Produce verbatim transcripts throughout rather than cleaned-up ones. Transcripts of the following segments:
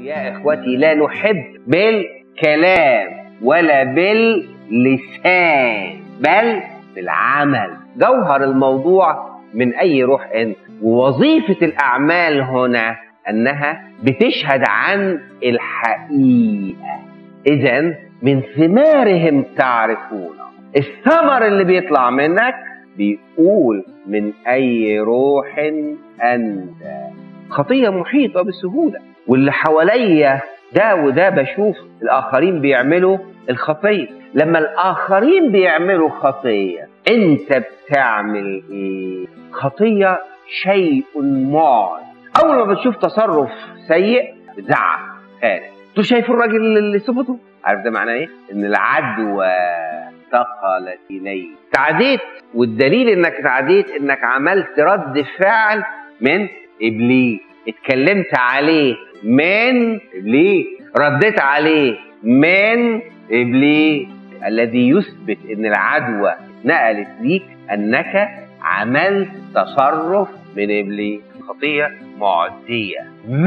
يا إخوتي لا نحب بالكلام ولا باللسان بل بالعمل. جوهر الموضوع من أي روح أنت، ووظيفة الأعمال هنا أنها بتشهد عن الحقيقة. إذن من ثمارهم تعرفون. الثمر اللي بيطلع منك بيقول من أي روح أنت. خطية محيطة بسهولة، واللي حواليا ده وده بشوف الآخرين بيعملوا الخطية. لما الآخرين بيعملوا خطية أنت بتعمل إيه؟ خطية شيء معد. أول ما بتشوف تصرف سيء بتزعق خارج. انتوا شايفوا الراجل اللي سبته؟ عارف ده معناه إيه؟ إن العدوى انتقلت إليه. تعديت، والدليل إنك تعديت إنك عملت رد فعل من إبليس. اتكلمت عليه من إبليس، رديت عليه من إبليس. الذي يثبت إن العدوى نقلت ليك أنك عملت تصرف من إبليس. خطية معدية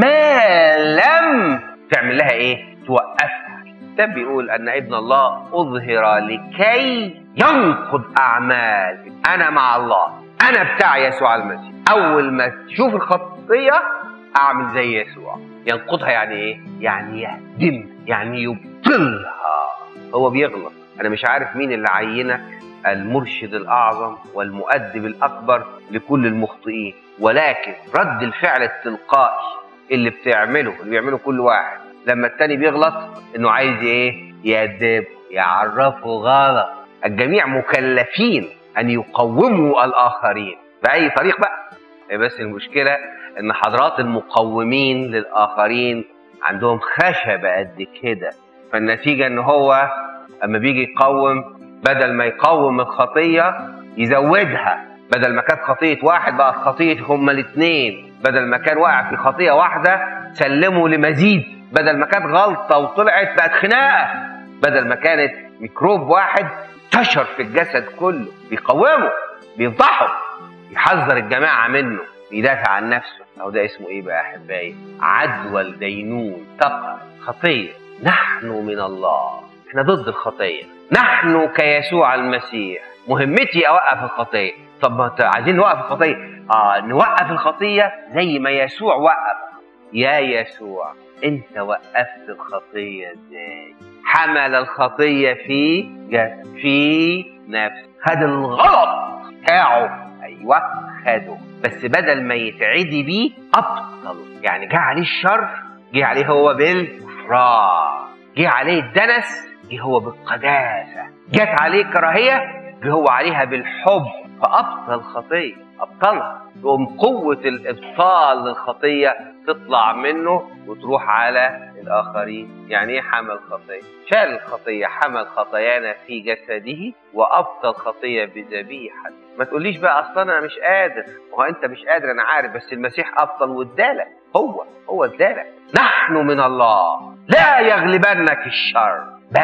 ما لم تعمل لها إيه؟ توقفها. الكتاب بيقول أن ابن الله أظهر لكي ينقض أعمال. أنا مع الله، أنا بتاع يسوع المسيح. أول ما تشوف الخطية أعمل زي يسوع. ينقضها يعني إيه؟ يعني يهدم، يعني يبطلها. هو بيغلط. أنا مش عارف مين اللي عينك المرشد الأعظم والمؤدب الأكبر لكل المخطئين، ولكن رد الفعل التلقائي اللي بتعمله اللي بيعمله كل واحد لما التاني بيغلط إنه عايز إيه؟ يأدب، يعرفه غلط. الجميع مكلفين أن يقوموا الآخرين بأي طريق بقى. بس المشكلة إن حضرات المقومين للآخرين عندهم خشبة قد كده، فالنتيجة إن هو أما بيجي يقوم بدل ما يقوم الخطية يزودها. بدل ما كانت خطية واحد بقت خطية هما الاثنين. بدل ما كان واقع في خطية واحدة سلموا لمزيد. بدل ما كانت غلطة وطلعت بقت خناقة. بدل ما كانت ميكروب واحد انتشر في الجسد كله. بيقومه، بيفضحه، يحذر الجماعة منه، بيدافع عن نفسه. أو ده اسمه إيه بقى أحبائي؟ عدوى الدينون. تقى خطية. نحن من الله، احنا ضد الخطية. نحن كيسوع المسيح مهمتي أوقف الخطية. طب ما عايزين نوقف الخطية؟ آه نوقف الخطية زي ما يسوع وقف. يا يسوع أنت وقفت الخطية إزاي؟ حمل الخطية في جسد، في نفس. خد الغلط بتاعه، أيوة خده، بس بدل ما يتعدي بيه أبطل. يعني جه عليه الشر، جه عليه هو بالغفران. جه عليه الدنس، جه هو بالقداسة. جت عليه كراهية، جه هو عليها بالحب. فأبطل خطية، أبطلها. تقوم قوة الإبطال للخطية تطلع منه وتروح على الآخرين. يعني إيه حمل خطية؟ شال الخطية، حمل خطايانا في جسده وأبطل خطية بذبيحة. ما تقوليش بقى أصلا أنا مش قادر. هو أنت مش قادر أنا عارف، بس المسيح أبطل وادالك. هو هو ادالك. نحن من الله، لا يغلبنك الشر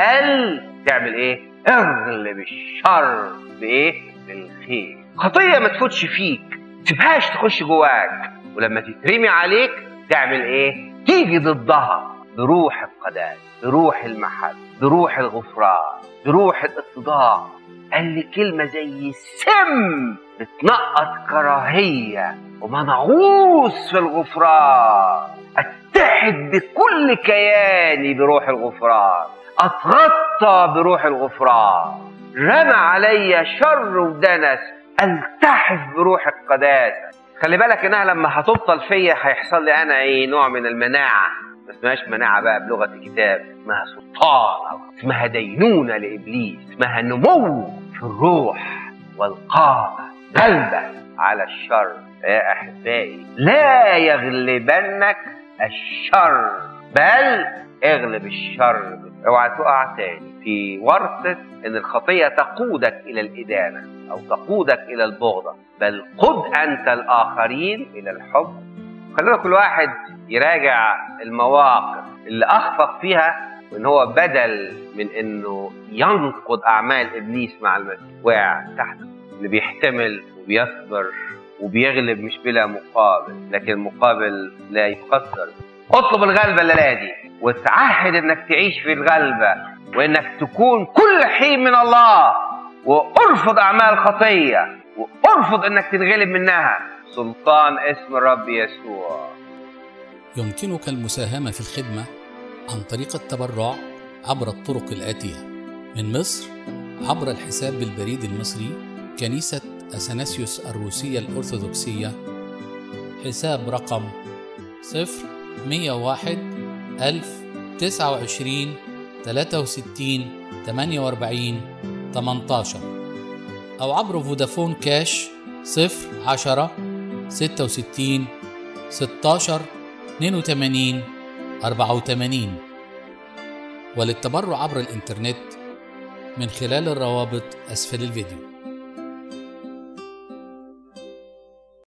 بل تعمل إيه؟ اغلب الشر بإيه؟ بالخير. خطية ما تفوتش فيك، تسيبهاش تخش جواك، ولما تترمي عليك تعمل ايه؟ تيجي ضدها بروح القداسة، بروح المحبة، بروح الغفران، بروح الاتضاع. قال لي كلمة زي السم بتنقط كراهية ومنعوس في الغفران. اتحد بكل كياني بروح الغفران، اتغطى بروح الغفران. رمى علي شر ودنس، التحف بروح القداسة. خلي بالك انها لما هتبطل فيا هيحصل لي انا ايه؟ نوع من المناعة. ما اسمهاش مناعة بقى بلغة الكتاب، اسمها سلطان، اسمها دينونة لإبليس، اسمها نمو في الروح والقامة، غلبة على الشر. يا أحبائي لا يغلبنك الشر بل اغلب الشر. اوعى تقع تاني في ورطة ان الخطية تقودك الى الادانة او تقودك الى البغضة، بل قد انت الاخرين الى الحب. خلونا كل واحد يراجع المواقف اللي اخفق فيها، وان هو بدل من انه ينقض اعمال ابليس مع المسيح وقع تحت. اللي بيحتمل وبيصبر وبيغلب مش بلا مقابل، لكن المقابل لا يقدر. اطلب الغلبة الليلة دي وتعهد انك تعيش في الغلبة، وانك تكون كل حين من الله، وارفض اعمال خطية، وارفض انك تنغلب منها. سلطان اسم الرب يسوع. يمكنك المساهمة في الخدمة عن طريق التبرع عبر الطرق الآتية: من مصر عبر الحساب بالبريد المصري كنيسة أثناسيوس الروسية الأرثوذكسية، حساب رقم صفر مية واحد ألف تسعة وعشرين ثلاثة وستين ثمانية وأربعين ثمانية عشر، أو عبر فودافون كاش صفر عشرة ستة وستين ستة عشر اثنين وثمانين أربعة وثمانين. وللتبرع عبر الإنترنت من خلال الروابط أسفل الفيديو.